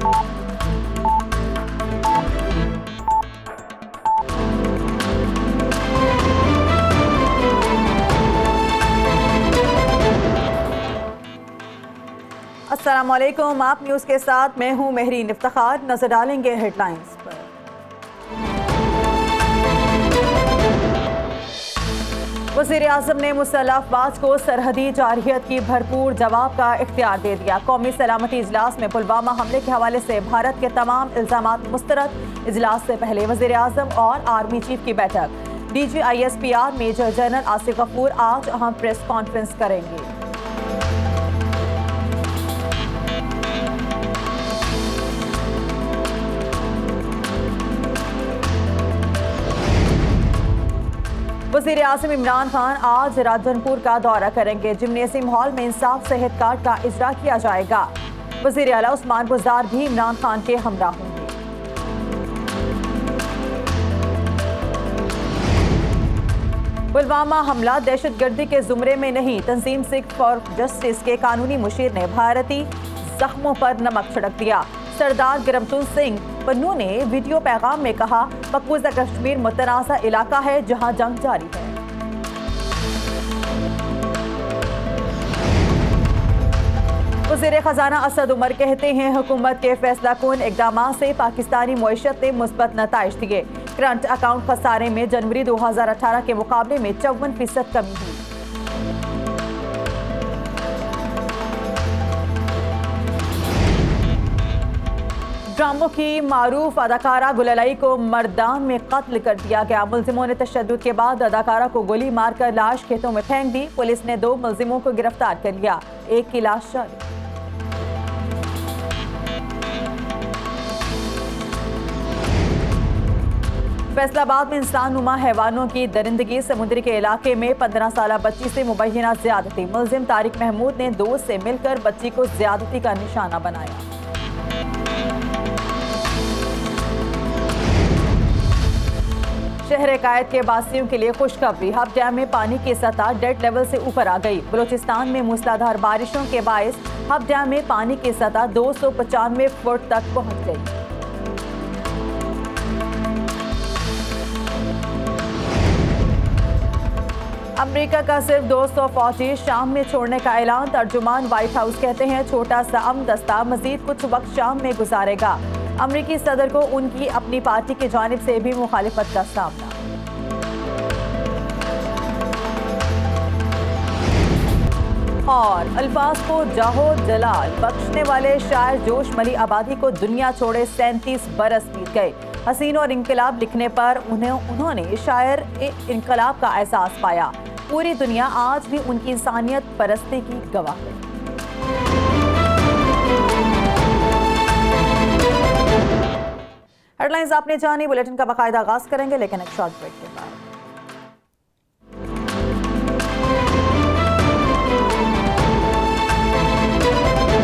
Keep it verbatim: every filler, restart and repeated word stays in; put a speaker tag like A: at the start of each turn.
A: अस्सलाम वालेकुम, आप न्यूज़ के साथ मैं हूं महरीन इफ्तिखार। नजर डालेंगे हेडलाइंस पर। वज़ीर आज़म ने मुसल्लह अफवाज को सरहदी जारहियत की भरपूर जवाब का इख्तियार दे दिया। कौमी सलामती इजलास में पुलवामा हमले के हवाले से भारत के तमाम इल्जामात मुस्तरद। इजलास से पहले वज़ीर आज़म और आर्मी चीफ की बैठक। D G I S P R major general Asif Ghafoor आज अहम प्रेस कॉन्फ्रेंस करेंगे। वज़ीर आज़म इमरान खान आज राजनपुर का दौरा करेंगे। जिम्नेशियम हॉल में इंसाफ सेहत कार्ड का इजरा किया जाएगा। वज़ीर आला उस्मान बुज़दार भी इमरान खान के हमरा होंगे। पुलवामा हमला दहशतगर्दी के जुमरे में नहीं, तंजीम सिख फॉर जस्टिस के कानूनी मुशीर ने भारतीय जख्मों पर नमक छिड़क दिया। सरदार गिरमतुल सिंह पन्नू ने वीडियो पैगाम में कहा, मकबूजा कश्मीर मुतनाज़ा इलाका है जहां जंग जारी है। वज़ीर ख़जाना असद उमर कहते हैं, हुकूमत के फैसला कुन इक़दाम से पाकिस्तानी मईशत ने मुस्बत नताइज दिए। करंट अकाउंट खसारे में जनवरी दो हज़ार अठारह के मुकाबले में चौवन फीसद कमी हुई। ड्रामों की मारूफ अदाकारा गुललाई को मर्दान में कत्ल कर दिया गया। मुल्जिमों ने तशद्दुद के बाद अदाकारा को गोली मारकर लाश खेतों में फेंक दी। पुलिस ने दो मुल्जिमों को गिरफ्तार कर लिया, एक की लाश जारी। फैसलाबाद में इंसान नुमा हैवानों की दरिंदगी। समुद्री के इलाके में पंद्रह साल बच्ची से मुबैना ज्यादती। मुल्जिम तारिक महमूद ने दोस्त से मिलकर बच्ची को ज्यादती का निशाना बनाया। शहर कायद के बासियों के लिए खुशखबरी। हब डैम में पानी की सतह डेड लेवल से ऊपर आ गई। बलूचिस्तान में मूसलाधार बारिशों के बायस हब डैम में पानी की सतह दो सौ पचानवे फुट तक पहुंच गई। अमेरिका का सिर्फ दो सौ फौजी शाम में छोड़ने का ऐलान। तर्जुमान व्हाइट हाउस कहते हैं, छोटा सा अम दस्ता मजीद कुछ वक्त शाम में गुजारेगा। अमरीकी सदर को उनकी अपनी पार्टी की जानिब से भी मुखालिफत का सामना। और अल्फाज को जाहो जलाल बख्शने वाले शायर जोश मली आबादी को दुनिया छोड़े सैंतीस बरस बीत गए। हसीन और इनकलाब लिखने पर उन्हें उन्होंने शायर इनकलाब का एहसास पाया। पूरी दुनिया आज भी उनकी इंसानियत परस्ती की गवाह है। हेडलाइंस आपने जानी, बुलेटिन का बाकायदा आगाज करेंगे लेकिन एक शॉर्ट ब्रेक के बाद।